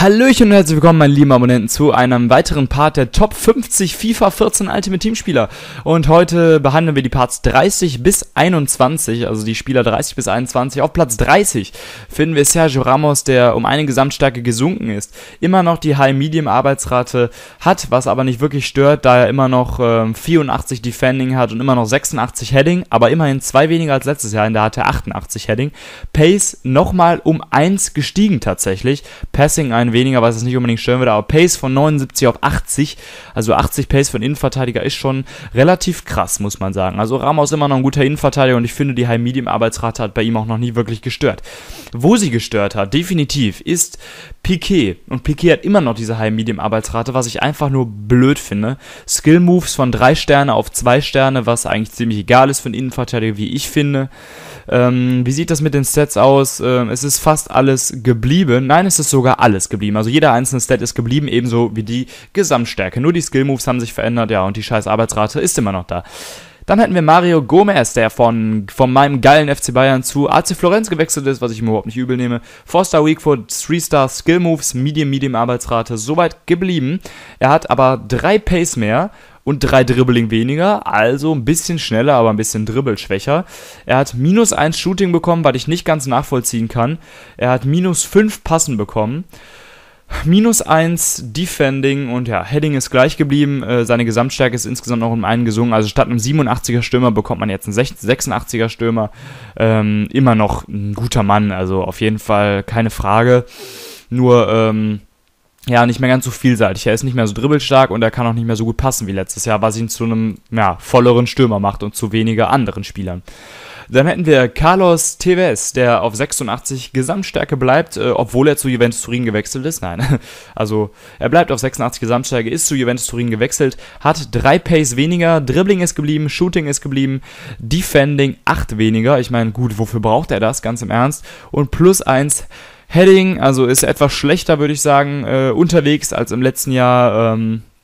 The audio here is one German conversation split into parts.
Hallöchen und herzlich willkommen, meine lieben Abonnenten, zu einem weiteren Part der Top 50 FIFA 14 Ultimate Team Spieler. Und heute behandeln wir die Parts 30 bis 21, also die Spieler 30 bis 21. Auf Platz 30 finden wir Sergio Ramos, der um eine Gesamtstärke gesunken ist. Immer noch die High-Medium-Arbeitsrate hat, was aber nicht wirklich stört, da er immer noch 84 Defending hat und immer noch 86 Heading, aber immerhin 2 weniger als letztes Jahr, in der hat er 88 Heading. Pace nochmal um 1 gestiegen tatsächlich. Passing ein weniger, was es nicht unbedingt stören würde, aber Pace von 79 auf 80, also 80 Pace für einen Innenverteidiger ist schon relativ krass, muss man sagen. Also Ramos immer noch ein guter Innenverteidiger und ich finde, die High-Medium-Arbeitsrate hat bei ihm auch noch nie wirklich gestört. Wo sie gestört hat, definitiv, ist Piqué. Und Piqué hat immer noch diese High-Medium-Arbeitsrate, was ich einfach nur blöd finde. Skill-Moves von 3 Sterne auf 2 Sterne, was eigentlich ziemlich egal ist für einen Innenverteidiger, wie ich finde. Wie sieht das mit den Stats aus? Es ist fast alles geblieben. Nein, es ist sogar alles geblieben. Also jeder einzelne Stat ist geblieben, ebenso wie die Gesamtstärke. Nur die Skill-Moves haben sich verändert, ja, und die scheiß Arbeitsrate ist immer noch da. Dann hätten wir Mario Gomez, der von meinem geilen FC Bayern zu AC Florenz gewechselt ist, was ich mir überhaupt nicht übel nehme. 4-Star Weakfoot, 3-Star Skill Moves, Medium Arbeitsrate, soweit geblieben. Er hat aber 3 Pace mehr und 3 Dribbling weniger, also ein bisschen schneller, aber ein bisschen dribbelschwächer. Er hat -1 Shooting bekommen, was ich nicht ganz nachvollziehen kann. Er hat -5 Passen bekommen. -1 Defending und ja, Heading ist gleich geblieben, seine Gesamtstärke ist insgesamt noch um einen gesunken, also statt einem 87er Stürmer bekommt man jetzt einen 86er Stürmer, immer noch ein guter Mann, also auf jeden Fall keine Frage, nur ja, nicht mehr ganz so vielseitig, er ist nicht mehr so dribbelstark und er kann auch nicht mehr so gut passen wie letztes Jahr, was ihn zu einem volleren Stürmer macht und zu weniger anderen Spielern. Dann hätten wir Carlos Tevez, der auf 86 Gesamtstärke bleibt, obwohl er zu Juventus Turin gewechselt ist. Nein, also er bleibt auf 86 Gesamtstärke, ist zu Juventus Turin gewechselt, hat 3 Pace weniger, Dribbling ist geblieben, Shooting ist geblieben, Defending 8 weniger. Ich meine, gut, wofür braucht er das, ganz im Ernst? Und +1 Heading, also ist etwas schlechter, würde ich sagen, unterwegs als im letzten Jahr.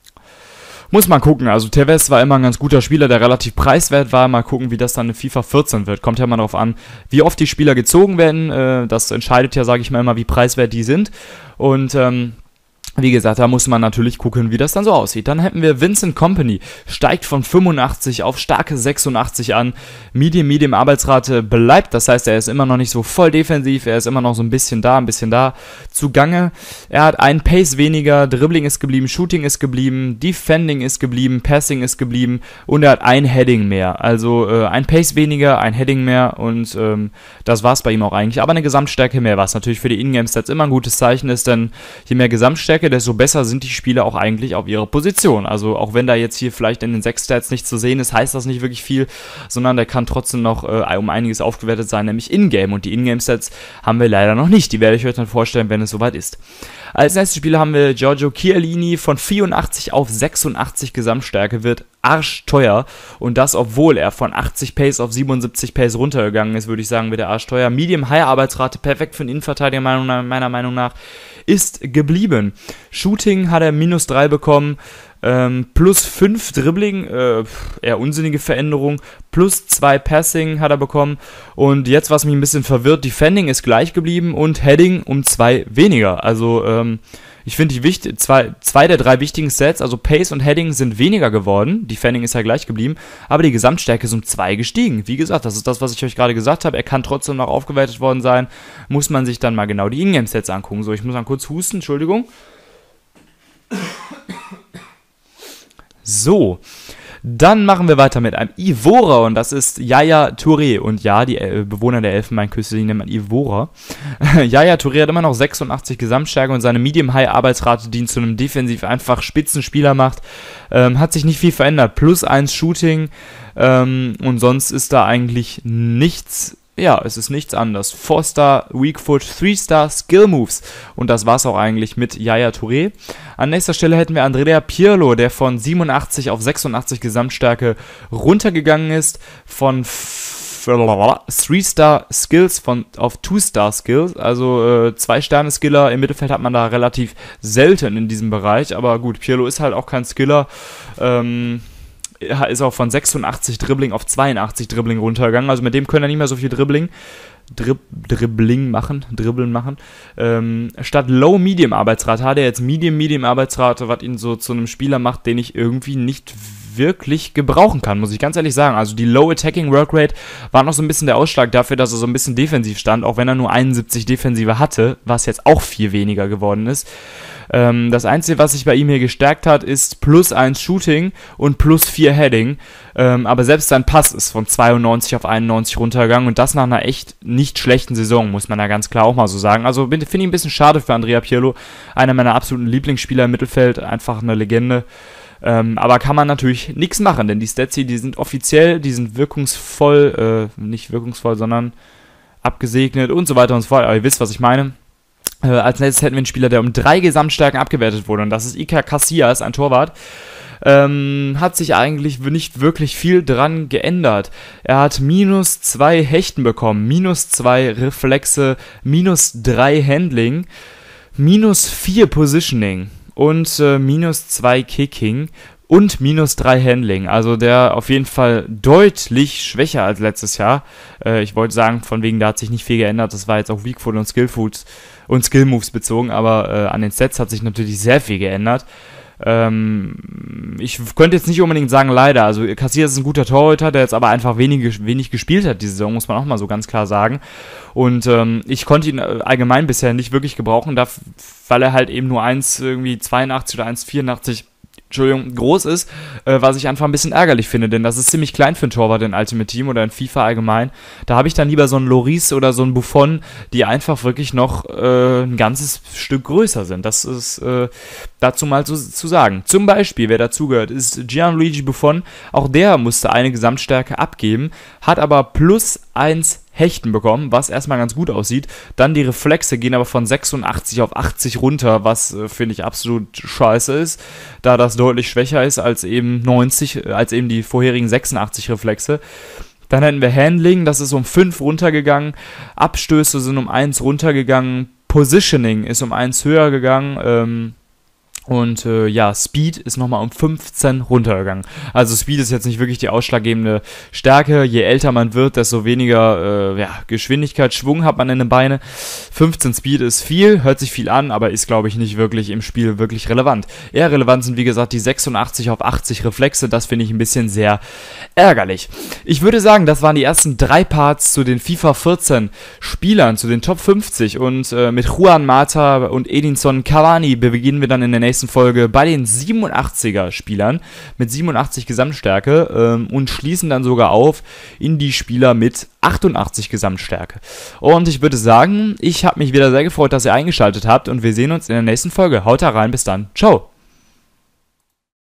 Muss man gucken, also Tevez war immer ein ganz guter Spieler, der relativ preiswert war, mal gucken, wie das dann in FIFA 14 wird, kommt ja mal darauf an, wie oft die Spieler gezogen werden, das entscheidet ja, sage ich mal immer, wie preiswert die sind und wie gesagt, da muss man natürlich gucken, wie das dann so aussieht. Dann hätten wir Vincent Kompany, steigt von 85 auf starke 86 an, Medium Arbeitsrate bleibt, das heißt, er ist immer noch nicht so voll defensiv, er ist immer noch so ein bisschen da zugange. Er hat einen Pace weniger, Dribbling ist geblieben, Shooting ist geblieben, Defending ist geblieben, Passing ist geblieben und er hat ein Heading mehr. Also ein Pace weniger, ein Heading mehr und das war's bei ihm auch eigentlich. Aber eine Gesamtstärke mehr, was natürlich für die Ingame-Stats immer ein gutes Zeichen ist, denn je mehr Gesamtstärke, desto besser sind die Spieler auch eigentlich auf ihrer Position. Also auch wenn da jetzt hier vielleicht in den 6 Stats nicht zu sehen ist, heißt das nicht wirklich viel, sondern der kann trotzdem noch um einiges aufgewertet sein, nämlich In-Game. Und die In-Game-Stats haben wir leider noch nicht. Die werde ich euch dann vorstellen, wenn es soweit ist. Als nächstes Spieler haben wir Giorgio Chiellini, von 84 auf 86 Gesamtstärke, wird arschteuer. Und das, obwohl er von 80 Pace auf 77 Pace runtergegangen ist, würde ich sagen, wird er arschteuer. Medium-High-Arbeitsrate, perfekt für einen Innenverteidiger meiner Meinung nach, ist geblieben. Shooting hat er -3 bekommen, +5 Dribbling, eher unsinnige Veränderung, +2 Passing hat er bekommen und jetzt, was mich ein bisschen verwirrt, Defending ist gleich geblieben und Heading um 2 weniger, also ich finde zwei der 3 wichtigen Sets, also Pace und Heading, sind weniger geworden, Defending ist ja gleich geblieben, aber die Gesamtstärke ist um 2 gestiegen. Wie gesagt, das ist das, was ich euch gerade gesagt habe, er kann trotzdem noch aufgewertet worden sein, muss man sich dann mal genau die Ingame-Sets angucken. So, ich muss mal kurz husten, Entschuldigung. So, dann machen wir weiter mit einem Ivora und das ist Yaya Touré. Und ja, die Bewohner der Elfenbeinküste, die nennt man Ivora. Yaya Touré hat immer noch 86 Gesamtstärke und seine Medium-High-Arbeitsrate, die ihn zu einem defensiv einfach Spitzenspieler macht, hat sich nicht viel verändert. +1 Shooting und sonst ist da eigentlich nichts. Ja, es ist nichts anderes. 4-Star Weakfoot, 3-Star Skill Moves. Und das war's auch eigentlich mit Yaya Touré. An nächster Stelle hätten wir Andrea Pirlo, der von 87 auf 86 Gesamtstärke runtergegangen ist. Von 3-Star Skills auf 2-Star Skills. Also 2-Sterne-Skiller im Mittelfeld hat man da relativ selten in diesem Bereich. Aber gut, Pirlo ist halt auch kein Skiller. ist auch von 86 Dribbling auf 82 Dribbling runtergegangen. Also mit dem können er nicht mehr so viel Dribbling machen. Statt Low-Medium-Arbeitsrate hat er jetzt Medium-Arbeitsrate, was ihn so zu einem Spieler macht, den ich irgendwie nicht wirklich gebrauchen kann, muss ich ganz ehrlich sagen. Also die Low Attacking Workrate war noch so ein bisschen der Ausschlag dafür, dass er so ein bisschen defensiv stand, auch wenn er nur 71 Defensive hatte, was jetzt auch viel weniger geworden ist. Das Einzige, was sich bei ihm hier gestärkt hat, ist +1 Shooting und +4 Heading. Aber selbst sein Pass ist von 92 auf 91 runtergegangen und das nach einer echt nicht schlechten Saison, muss man da ganz klar auch mal so sagen. Also finde ich ein bisschen schade für Andrea Pirlo, einer meiner absoluten Lieblingsspieler im Mittelfeld, einfach eine Legende. Aber kann man natürlich nichts machen, denn die Stats hier, die sind offiziell, die sind wirkungsvoll, nicht wirkungsvoll, sondern abgesegnet und so weiter und so fort. Aber ihr wisst, was ich meine. Als nächstes hätten wir einen Spieler, der um 3 Gesamtstärken abgewertet wurde und das ist Iker Casillas, ein Torwart. Hat sich eigentlich nicht wirklich viel dran geändert. Er hat -2 Hechten bekommen, -2 Reflexe, -3 Handling, -4 Positioning und -2 Kicking und -3 Handling. Also der auf jeden Fall deutlich schwächer als letztes Jahr. Ich wollte sagen, von wegen, da hat sich nicht viel geändert. Das war jetzt auf Weak Foot und Skill Moves bezogen, aber an den Stats hat sich natürlich sehr viel geändert. Ich könnte jetzt nicht unbedingt sagen, leider. Also Casillas ist ein guter Torhüter, der jetzt aber einfach wenig gespielt hat diese Saison, muss man auch mal so ganz klar sagen. Und ich konnte ihn allgemein bisher nicht wirklich gebrauchen, weil er halt eben nur 1,82 oder 1,84 groß ist, was ich einfach ein bisschen ärgerlich finde, denn das ist ziemlich klein für einen Torwart in Ultimate Team oder in FIFA allgemein. Da habe ich dann lieber so einen Lloris oder so einen Buffon, die einfach wirklich noch ein ganzes Stück größer sind. Das ist dazu mal zu sagen. Zum Beispiel, wer dazugehört, ist Gianluigi Buffon. Auch der musste eine Gesamtstärke abgeben, hat aber +1 Hechten bekommen, was erstmal ganz gut aussieht. Dann die Reflexe gehen aber von 86 auf 80 runter, was finde ich absolut scheiße ist, da das deutlich schwächer ist als eben die vorherigen 86 Reflexe. Dann hätten wir Handling, das ist um 5 runtergegangen, Abstöße sind um 1 runtergegangen, Positioning ist um 1 höher gegangen, und Speed ist nochmal um 15 runtergegangen. Also Speed ist jetzt nicht wirklich die ausschlaggebende Stärke. Je älter man wird, desto weniger Geschwindigkeit, Schwung hat man in den Beinen. 15 Speed ist viel, hört sich viel an, aber ist, glaube ich, nicht wirklich im Spiel wirklich relevant. Eher relevant sind, wie gesagt, die 86 auf 80 Reflexe. Das finde ich ein bisschen sehr ärgerlich. Ich würde sagen, das waren die ersten 3 Parts zu den FIFA 14 Spielern, zu den Top 50. Und mit Juan Mata und Edinson Cavani beginnen wir dann in der nächsten Folge bei den 87er Spielern mit 87 Gesamtstärke und schließen dann sogar auf in die Spieler mit 88 Gesamtstärke. Und ich würde sagen, ich habe mich wieder sehr gefreut, dass ihr eingeschaltet habt und wir sehen uns in der nächsten Folge. Haut da rein, bis dann. Ciao.